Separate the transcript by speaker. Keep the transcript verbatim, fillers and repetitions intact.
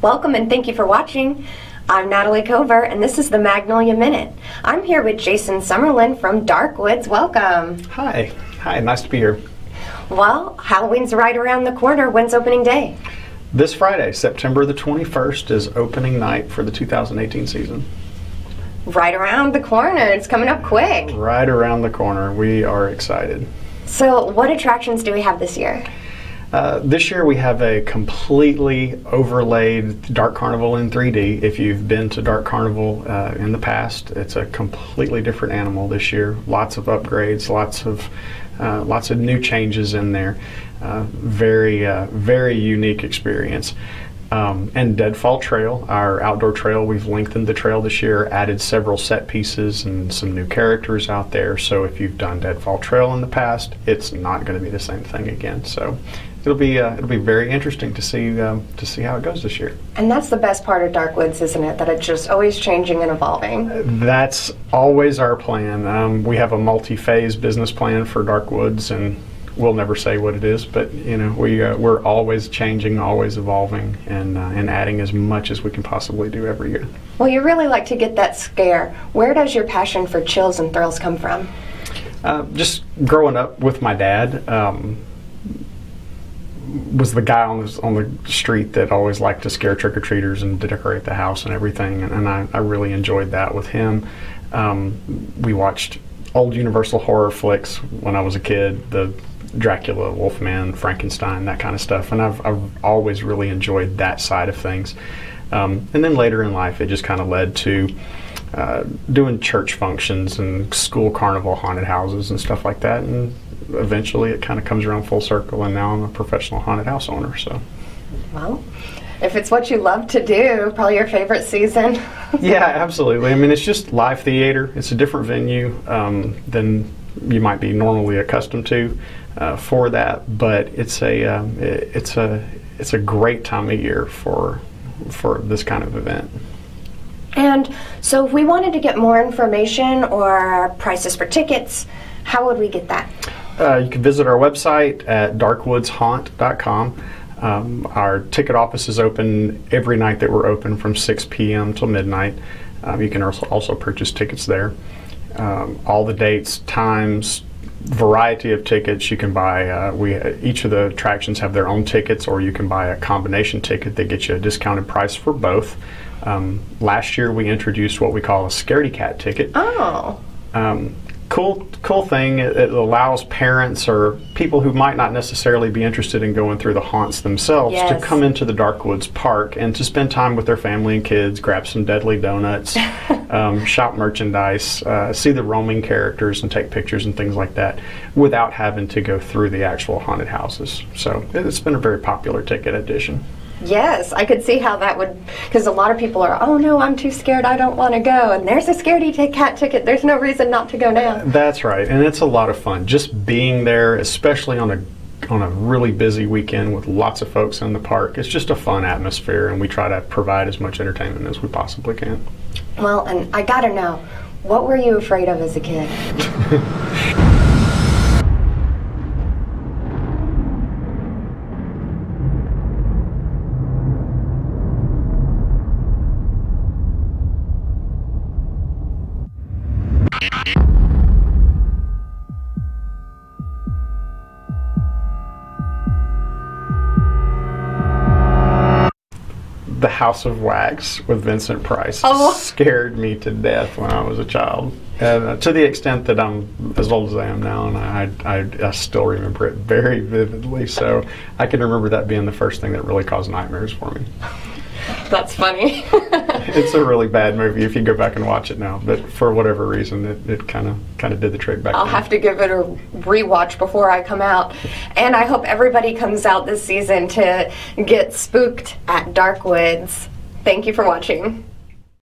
Speaker 1: Welcome and thank you for watching. I'm Natalie Cover and this is the Magnolia Minute. I'm here with Jason Summerlin from Darkwoods. Welcome.
Speaker 2: Hi. Hi, nice to be here.
Speaker 1: Well, Halloween's right around the corner. When's opening day?
Speaker 2: This Friday, September the twenty-first, is opening night for the two thousand eighteen season.
Speaker 1: Right around the corner. It's coming up quick.
Speaker 2: Right around the corner. We are excited.
Speaker 1: So what attractions do we have this year?
Speaker 2: Uh, this year we have a completely overlaid Dark Carnival in three D. If you've been to Dark Carnival uh, in the past, it's a completely different animal this year. Lots of upgrades, lots of uh, lots of new changes in there. Uh, very, uh, very unique experience. Um, and Deadfall Trail, our outdoor trail, we've lengthened the trail this year, added several set pieces and some new characters out there. So if you've done Deadfall Trail in the past, it's not going to be the same thing again. So it'll be uh, it'll be very interesting to see um, to see how it goes this year.
Speaker 1: And that's the best part of Darkwoods, isn't it? That it's just always changing and evolving.
Speaker 2: That's always our plan. Um, we have a multi-phase business plan for Darkwoods, and we'll never say what it is, but you know, we uh, we're always changing, always evolving, and uh, and adding as much as we can possibly do every year.
Speaker 1: Well, you really like to get that scare. Where does your passion for chills and thrills come from?
Speaker 2: Uh, just growing up with my dad, um, was the guy on the on the street that always liked to scare trick-or-treaters and to decorate the house and everything, and, and I, I really enjoyed that with him. Um, we watched old Universal horror flicks when I was a kid, the Dracula, Wolfman, Frankenstein, that kind of stuff, and I've, I've always really enjoyed that side of things. Um, and then later in life, it just kind of led to uh, doing church functions and school carnival haunted houses and stuff like that, and eventually it kind of comes around full circle, and now I'm a professional haunted house owner. So,
Speaker 1: well, if it's what you love to do, probably your favorite season.
Speaker 2: Yeah, absolutely. I mean, it's just live theater. It's a different venue um, than you might be normally accustomed to uh, for that, but it's a um, it, it's a it's a great time of year for for this kind of event.
Speaker 1: And so, if we wanted to get more information or prices for tickets, how would we get that?
Speaker 2: Uh, you can visit our website at darkwoods haunt dot com. Um, our ticket office is open every night that we're open from six p m till midnight. Um, you can also, also purchase tickets there. Um, all the dates, times, variety of tickets you can buy. Uh, we each of the attractions have their own tickets, or you can buy a combination ticket that gets you a discounted price for both. Um, last year we introduced what we call a Scaredy Cat ticket.
Speaker 1: Oh.
Speaker 2: Um, Cool, cool thing. It, it allows parents or people who might not necessarily be interested in going through the haunts themselves
Speaker 1: Yes.
Speaker 2: to come into the Darkwoods Park and to spend time with their family and kids, grab some deadly donuts, um, shop merchandise, uh, see the roaming characters, and take pictures and things like that without having to go through the actual haunted houses. So it's been a very popular ticket addition.
Speaker 1: Yes, I could see how that would, because a lot of people are, oh no, I'm too scared, I don't want to go. And there's a Scaredy Cat ticket, there's no reason not to go now.
Speaker 2: That's right, and it's a lot of fun. Just being there, especially on a on a really busy weekend with lots of folks in the park, it's just a fun atmosphere, and we try to provide as much entertainment as we possibly can.
Speaker 1: Well, and I gotta know, what were you afraid of as a kid?
Speaker 2: The House of Wax with Vincent Price
Speaker 1: Oh.
Speaker 2: scared me to death when I was a child, and uh, to the extent that I'm as old as I am now, and I, I, I still remember it very vividly. So I can remember that being the first thing that really caused nightmares for me.
Speaker 1: That's funny.
Speaker 2: It's a really bad movie if you go back and watch it now, but for whatever reason, it, it kind of kind of did the trick back
Speaker 1: I'll
Speaker 2: then.
Speaker 1: have to give it a rewatch before I come out. And I hope everybody comes out this season to get spooked at Darkwoods. Thank you for watching.